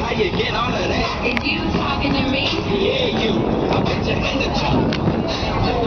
how you get all of that? Is you talking to me? Yeah, you. I bet you in the trunk.